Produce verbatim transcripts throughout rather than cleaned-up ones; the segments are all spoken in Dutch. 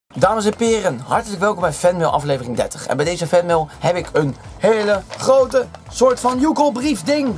Dames en heren, hartelijk welkom bij Fanmail aflevering dertig. En bij deze fanmail heb ik een hele grote soort van joekelbrief ding.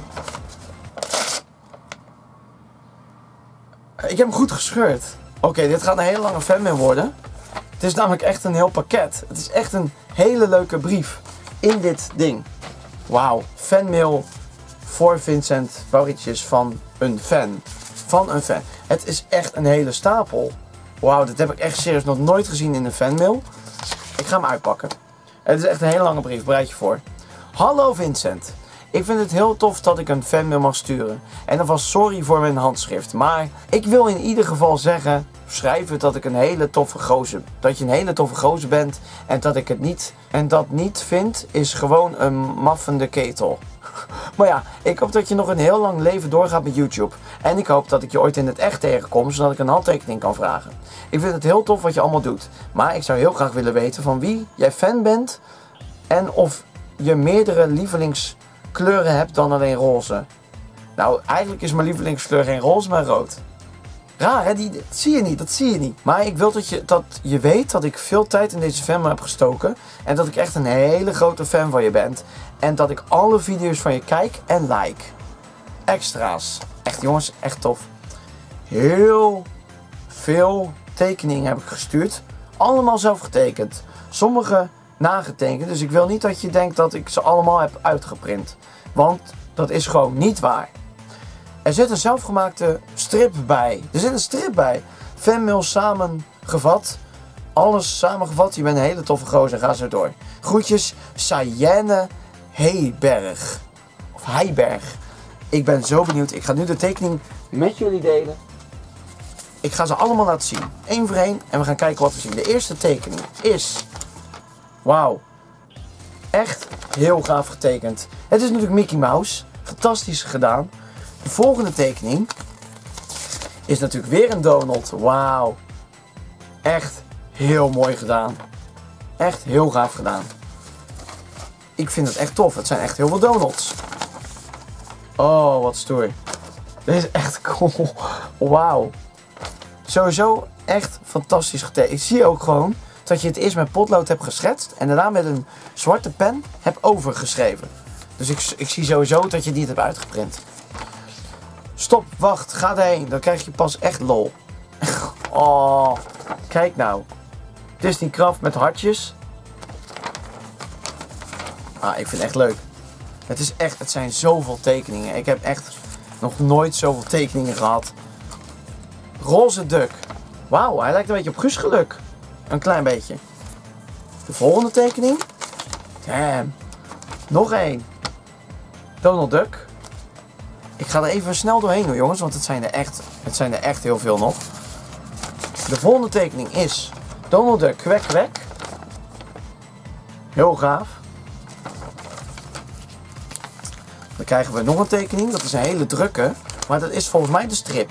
Ik heb hem goed gescheurd. Oké, okay, dit gaat een hele lange fanmail worden. Het is namelijk echt een heel pakket. Het is echt een hele leuke brief in dit ding. Wauw, fanmail voor Vincent Pauwrietjes van een fan. Van een fan. Het is echt een hele stapel. Wauw, dit heb ik echt serieus nog nooit gezien in een fanmail. Ik ga hem uitpakken. Het is echt een hele lange brief, bereid je voor. Hallo Vincent. Ik vind het heel tof dat ik een fanmail mag sturen. En alvast sorry voor mijn handschrift. Maar ik wil in ieder geval zeggen, schrijven dat ik een hele toffe gozer. Dat je een hele toffe gozer bent. En dat ik het niet, en dat niet vind, is gewoon een maffende ketel. Maar ja, ik hoop dat je nog een heel lang leven doorgaat met YouTube. En ik hoop dat ik je ooit in het echt tegenkom, zodat ik een handtekening kan vragen. Ik vind het heel tof wat je allemaal doet. Maar ik zou heel graag willen weten van wie jij fan bent. En of je meerdere lievelingskleuren hebt dan alleen roze. Nou, eigenlijk is mijn lievelingskleur geen roze, maar rood. Raar hè, die, dat zie je niet, dat zie je niet. Maar ik wil dat je, dat je weet dat ik veel tijd in deze fanmail heb gestoken. En dat ik echt een hele grote fan van je ben. En dat ik alle video's van je kijk en like. Extra's. Echt jongens, echt tof. Heel veel tekeningen heb ik gestuurd. Allemaal zelf getekend. Sommige nagetekend. Dus ik wil niet dat je denkt dat ik ze allemaal heb uitgeprint. Want dat is gewoon niet waar. Er zit een zelfgemaakte strip bij. Er zit een strip bij. Fanmail samengevat. Alles samengevat. Je bent een hele toffe gozer. Ga zo door. Groetjes, Sayenne Heiberg. Of Heiberg. Ik ben zo benieuwd. Ik ga nu de tekening met jullie delen. Ik ga ze allemaal laten zien. Eén voor één. En we gaan kijken wat we zien. De eerste tekening is... Wauw. Echt heel gaaf getekend. Het is natuurlijk Mickey Mouse. Fantastisch gedaan. De volgende tekening is natuurlijk weer een Donald. Wauw. Echt heel mooi gedaan. Echt heel gaaf gedaan. Ik vind het echt tof. Het zijn echt heel veel Donalds. Oh, wat stoer. Dit is echt cool. Wauw. Sowieso echt fantastisch getekend. Ik zie ook gewoon dat je het eerst met potlood hebt geschetst. En daarna met een zwarte pen hebt overgeschreven. Dus ik, ik zie sowieso dat je het niet hebt uitgeprint. Stop, wacht, ga erheen. Dan krijg je pas echt lol. Oh, kijk nou. Disney Craft met hartjes. Ah, ik vind het echt leuk. Het is echt, het zijn zoveel tekeningen. Ik heb echt nog nooit zoveel tekeningen gehad. Roze duck. Wauw, hij lijkt een beetje op Guus Geluk. Een klein beetje. De volgende tekening. Damn. Nog één. Donald Duck. Ik ga er even snel doorheen hoor jongens, want het zijn er echt, het zijn er echt heel veel nog. De volgende tekening is Donald Duck kwek kwek. Heel gaaf. Dan krijgen we nog een tekening, dat is een hele drukke, maar dat is volgens mij de strip.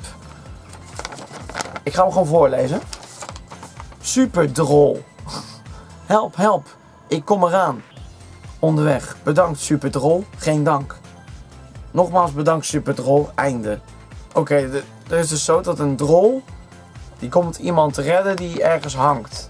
Ik ga hem gewoon voorlezen. Super drol. Help, help. Ik kom eraan. Onderweg. Bedankt super drol. Geen dank. Nogmaals bedankt super drol. Einde. Oké, okay, er is dus zo dat een drol, die komt iemand te redden die ergens hangt.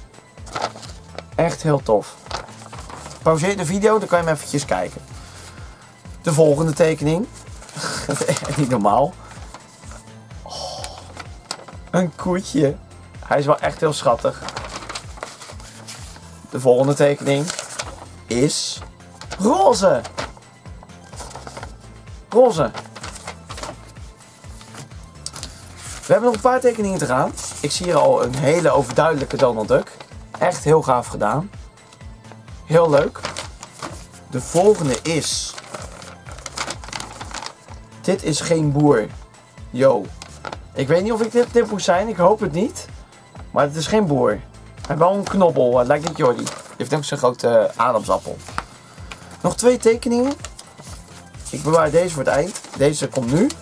Echt heel tof. Pauzeer de video, dan kan je hem eventjes kijken. De volgende tekening. Niet normaal. Oh, een koetje. Hij is wel echt heel schattig. De volgende tekening is roze. Roze. We hebben nog een paar tekeningen te gaan. Ik zie hier al een hele overduidelijke Donald Duck. Echt heel gaaf gedaan. Heel leuk. De volgende is... Dit is geen boer. Yo. Ik weet niet of ik dit, dit moet zijn. Ik hoop het niet. Maar het is geen boer. Hij heeft wel een knobbel. Het lijkt niet Jordi. Hij heeft ook zo'n grote adamsappel. Nog twee tekeningen. Ik bewaar deze voor het eind. Deze komt nu.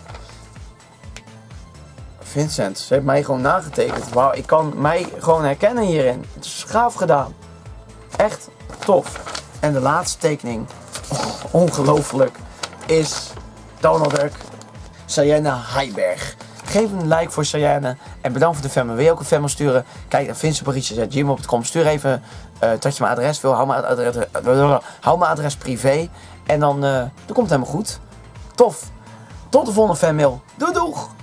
Vincent, ze heeft mij gewoon nagetekend. Wauw, ik kan mij gewoon herkennen hierin. Het is gaaf gedaan. Echt tof. En de laatste tekening, oh, ongelooflijk, is Donald Duck, Sayenne Heiberg. Geef een like voor Cheyenne. En bedankt voor de fanmail. Wil je ook een fanmail sturen? Kijk naar vincent parisjes at gmail dot com. Stuur even uh, dat je mijn adres wil. Hou mijn adres, hou mijn adres privé. En dan, uh, dan komt het helemaal goed. Tof. Tot de volgende fanmail. Doei doeg!